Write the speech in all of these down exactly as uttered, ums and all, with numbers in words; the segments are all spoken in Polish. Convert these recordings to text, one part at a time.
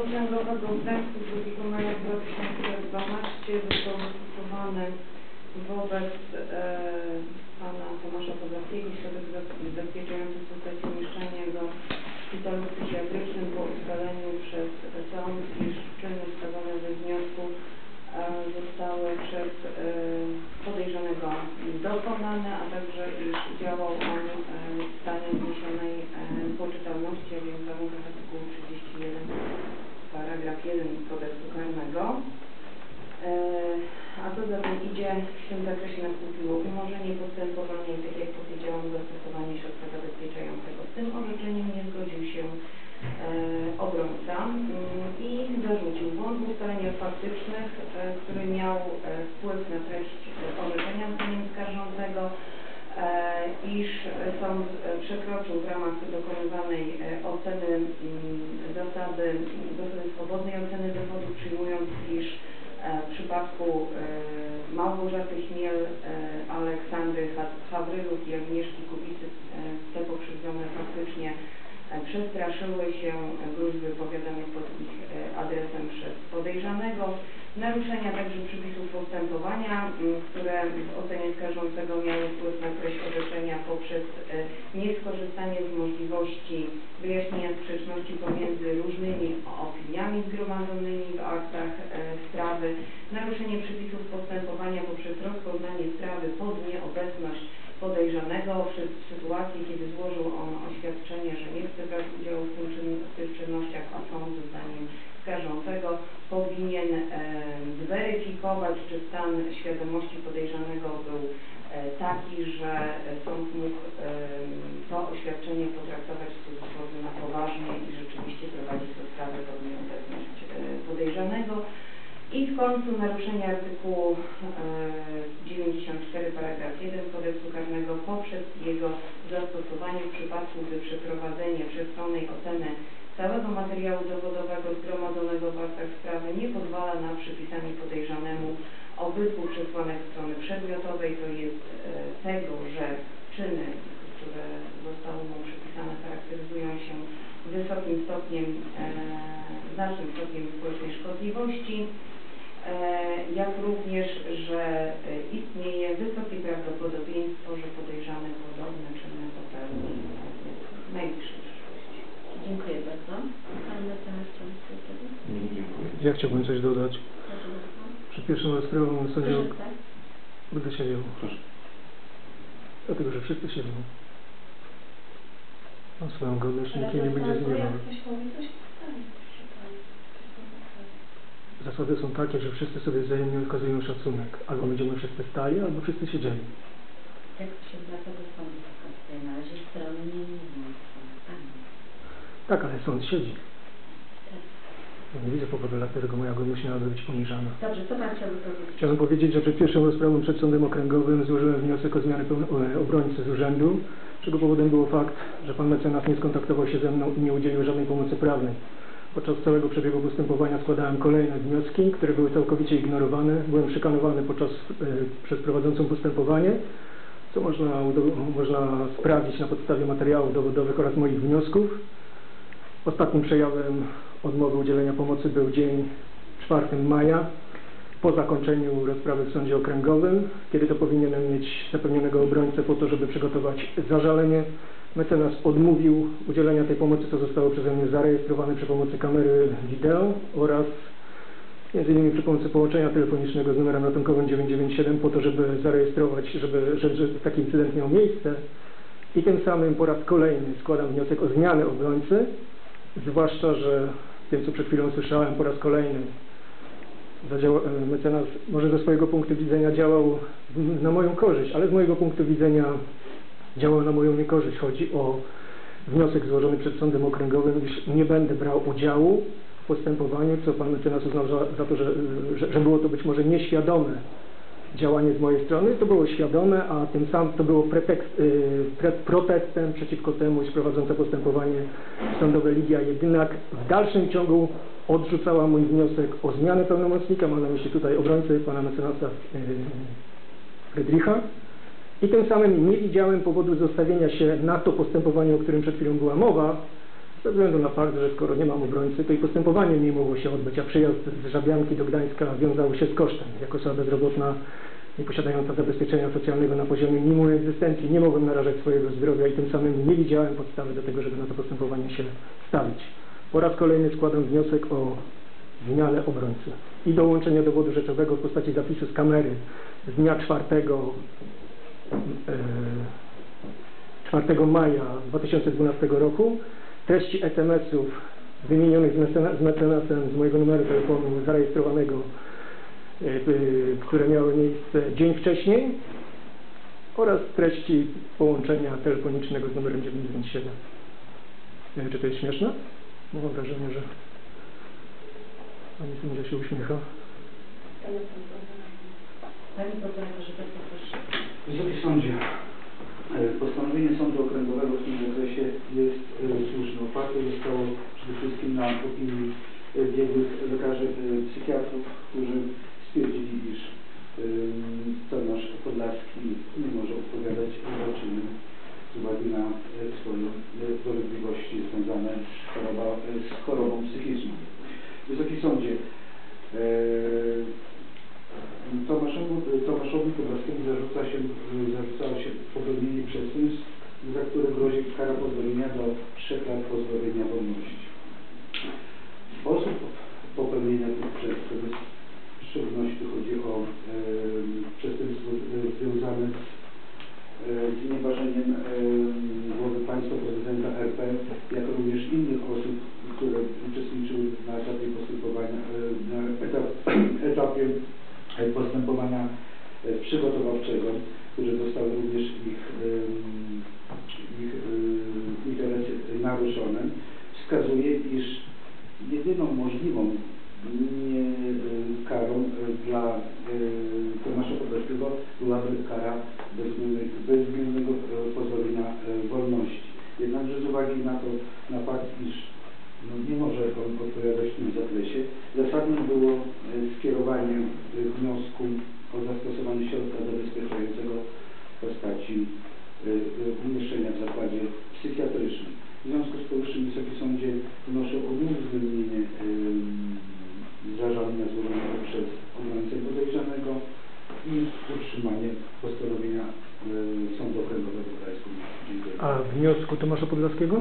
Okręgowego w Gdańsku drugiego maja dwa tysiące dwunastego został zastosowany wobec e, pana Tomasza Podlaskiego, środek zabezpieczający w postaci umieszczania go w szpitalu psychiatrycznym po ustaleniu przez sąd, iż czyny wskazane we wniosku e, zostały przez e, podejrzanego dokonane, a także iż działał on e, w stanie zniesionej e, poczytalności, a więc w warunkach artykułu trzydzieści jeden paragraf jeden kodeksu karnego. E, a co za tym idzie, w tym zakresie nastąpiło umorzenie postępowania i tak jak powiedziałam, zastosowanie środka zabezpieczającego. Z tym orzeczeniem nie zgodził się e, obrońca m, i zarzucił błąd w ustaleniach faktycznych, e, który miał e, wpływ na treść e, orzeczenia zdaniem skarżącego, e, iż sąd e, przekroczył w ramach dokonywanej e, oceny m, zasady, zasady swobodnej oceny dowodu, przyjmując, iż w przypadku e, Małgorzaty Chmiel, e, Aleksandry Hawryluk i Agnieszki Kubicy e, te pokrzywdzone faktycznie e, przestraszyły się gróźb wypowiadanych pod ich e, adresem przez podejrzanego, naruszenia także przepisów postępowania, m, które w ocenie skarżącego miały wpływ na treść orzeczenia poprzez e, nieskorzystanie z możliwości wyjaśnienia sprzeczności pomiędzy różnymi opiniami zgromadzonymi w aktach e, sprawy, naruszenie przepisów postępowania poprzez rozpoznanie sprawy pod nieobecność podejrzanego w sytuacji, kiedy złożył on oświadczenie, że nie chce brać udziału w, tym czyn, w tych czynnościach, a sąd zdaniem skarżącego powinien e, zweryfikować, czy stan świadomości podejrzanego był e, taki, że sąd mógł e, to oświadczenie potraktować w cudzysłowie na poważnie i rzeczywiście prowadzić tę sprawę pod nieobecność e, podejrzanego. I w końcu naruszenie artykułu e, dziewięćdziesiąt cztery paragraf jeden kodeksu karnego poprzez jego zastosowanie w przypadku, gdy przeprowadzenie przestronnej oceny całego materiału dowodowego zgromadzonego w aktach sprawy nie pozwala na przypisanie podejrzanemu obydwu przesłanek strony przedmiotowej, to jest e, tego, że czyny, które zostały mu przypisane, charakteryzują się wysokim stopniem, e, znacznym stopniem społecznej szkodliwości, jak również, że istnieje wysokie prawdopodobieństwo, że podejrzany podobne czyny popełni w najbliższej przyszłości. Dziękuję bardzo. Pan mecenas chciałby Ja chciałbym coś dodać. Przed pierwszą rozprawą sądził... Będę siedział. Proszę. Dlatego, że wszyscy siedzą. Mam swoją godność, nikt nie będzie zmieniał. Zasady są takie, że wszyscy sobie wzajemnie okazują szacunek. Albo będziemy wszyscy stali, albo wszyscy siedzieli. Jak się zwraca do sądu, na razie strony nie mówią. Tak, ale sąd siedzi. Tak. Ja nie widzę powodu, dla którego moja godność miałaby być poniżana. Dobrze, co Pan chciałby powiedzieć? Chciałbym powiedzieć, że przed pierwszą rozprawą przed sądem okręgowym złożyłem wniosek o zmianę obrońcy z urzędu, czego powodem był fakt, że pan mecenas nie skontaktował się ze mną i nie udzielił żadnej pomocy prawnej. Podczas całego przebiegu postępowania składałem kolejne wnioski, które były całkowicie ignorowane. Byłem szykanowany podczas, e, przez prowadzącą postępowanie, co można, można sprawdzić na podstawie materiałów dowodowych oraz moich wniosków. Ostatnim przejawem odmowy udzielenia pomocy był dzień czwartego maja, po zakończeniu rozprawy w sądzie okręgowym, kiedy to powinienem mieć zapewnionego obrońcę po to, żeby przygotować zażalenie. Mecenas odmówił udzielenia tej pomocy, co zostało przeze mnie zarejestrowane przy pomocy kamery wideo oraz między innymi przy pomocy połączenia telefonicznego z numerem ratunkowym dziewięć dziewięć siedem po to, żeby zarejestrować, żeby, że, że taki incydent miał miejsce. I tym samym po raz kolejny składam wniosek o zmianę obrońcy, zwłaszcza, że tym, co przed chwilą słyszałem, po raz kolejny zadziała, mecenas może ze swojego punktu widzenia działał na moją korzyść, ale z mojego punktu widzenia działał na moją niekorzyść. Chodzi o wniosek złożony przed sądem okręgowym, iż nie będę brał udziału w postępowaniu, co pan mecenas uznał za, za to, że, że, że było to być może nieświadome działanie z mojej strony. To było świadome, a tym samym to było pretekst, yy, pre, protestem przeciwko temu, iż prowadząca postępowanie sądowe Lidia jednak w dalszym ciągu odrzucała mój wniosek o zmianę pełnomocnika, mam na myśli tutaj obrońcy pana mecenasa yy, Friedricha. I tym samym nie widziałem powodu zostawienia się na to postępowanie, o którym przed chwilą była mowa, ze względu na fakt, że skoro nie mam obrońcy, to i postępowanie nie mogło się odbyć, a przyjazd z Żabianki do Gdańska wiązał się z kosztem. Jako osoba bezrobotna, nie posiadająca zabezpieczenia socjalnego na poziomie minimum egzystencji, nie mogłem narażać swojego zdrowia i tym samym nie widziałem podstawy do tego, żeby na to postępowanie się stawić. Po raz kolejny składam wniosek o zmianę obrońcy i dołączenie dowodu rzeczowego w postaci zapisu z kamery z dnia czwartego maja dwa tysiące dwunastego roku, treści es em esów wymienionych z, mecena, z mecenasem z mojego numeru telefonu zarejestrowanego, które miały miejsce dzień wcześniej, oraz treści połączenia telefonicznego z numerem dziewięć dziewięć siedem. Nie wiem, czy to jest śmieszne? Mam wrażenie, że pani sędzia się uśmiecha. Panie prokuratorze, bardzo proszę. Wysoki Sądzie, postanowienie Sądu Okręgowego w tym zakresie jest słuszne. Oparte zostało przede wszystkim na opinii biegłych lekarzy psychiatrów, którzy stwierdzili, iż Tomasz Podlaski nie może odpowiadać za czyny z uwagi na swoje dolegliwości związane z, choroba, z chorobą psychiczną. Wysoki Sądzie, Tomaszowi, Tomaszowi Podlaskiemu zarzuca się, zarzucało się popełnienie przestępstw, za które grozi kara pozbawienia do trzech lat pozbawienia wolności. Sposób popełnienia tych przestępstw, w szczególności chodzi o e, przestępstwo związane z e, znieważeniem e, głowy państwa prezydenta R P, jak również innych osób, które uczestniczyły na etapie postępowania, e, na etap, etapie postępowania przygotowawczego, które zostały również ich, ich interesy naruszone, wskazuje, iż jedyną możliwą karą dla Tomasza Podlaskiego byłaby kara bezwzględnego pozbawienia wolności. Jednakże z uwagi na to, na fakt, iż no, nie może on odpowiadać w tym zakresie, zasadne było skierowanie wniosku o zastosowanie środka zabezpieczającego w postaci umieszczenia w zakładzie psychiatrycznym. W związku z powyższym, Wysoki Sądzie, wnoszę o nieuwzględnienie zażalenia złożonego przez obrońcę podejrzanego i utrzymanie postanowienia Sądu Okręgowego w Gdańsku. Dziękuję. A wniosku Tomasza Podlaskiego?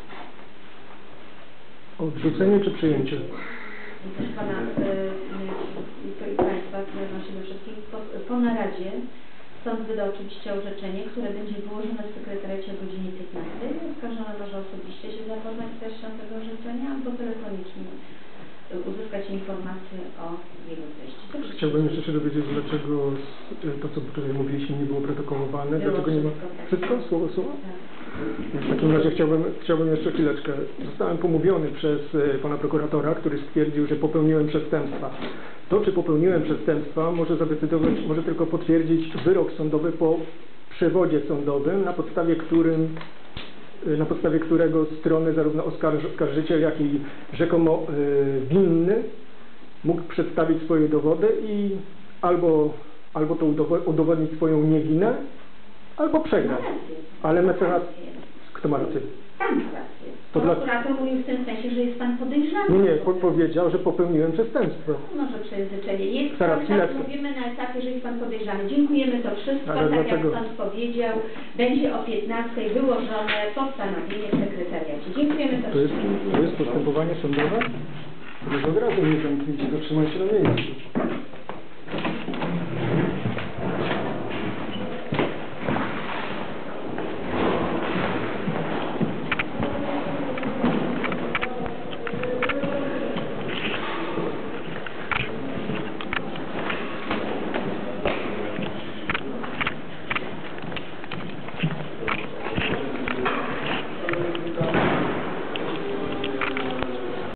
Odrzucenie czy przyjęcie? Proszę Pana i Państwa, przede wszystkim po, po naradzie sąd wyda oczywiście orzeczenie, które będzie wyłożone w sekretariacie o godzinie piętnastej. Oskarżony może osobiście się zapoznać z treścią tego orzeczenia albo telefonicznie uzyskać informacje o jego treści. Chciałbym jeszcze się dowiedzieć, dlaczego to, co tutaj mówiliśmy, nie było protokołowane, Było dlaczego nie ma... wszystko, tak. Wszystko? Słowo słowo? Tak. W takim razie chciałbym, chciałbym jeszcze chwileczkę. Zostałem pomówiony przez pana prokuratora, który stwierdził, że popełniłem przestępstwa. To, czy popełniłem przestępstwa, może zadecydować, może tylko potwierdzić wyrok sądowy po przewodzie sądowym, na podstawie którym na podstawie którego strony zarówno oskarż, oskarżyciel, jak i rzekomo y, winny mógł przedstawić swoje dowody i albo, albo to udowodnić swoją niewinę, albo przegrać. Ale mecenas... Kto ma rację? Pan ma rację. To dla- Prokurator mówił w tym sensie, że jest Pan podejrzany. Nie, nie, po powiedział, że popełniłem przestępstwo. Może przejęzyczenie. Jest Zaraz, tak, chwileczkę. mówimy na etapie, że jest Pan podejrzany. Dziękujemy, to wszystko. Ale tak dlaczego? jak Sąd powiedział, będzie o piętnastej wyłożone postanowienie w sekretariacie. Dziękujemy to To jest, wszystko. to jest postępowanie sądowe? Może od razu mnie zamknijcie, zatrzymajcie na miejscu.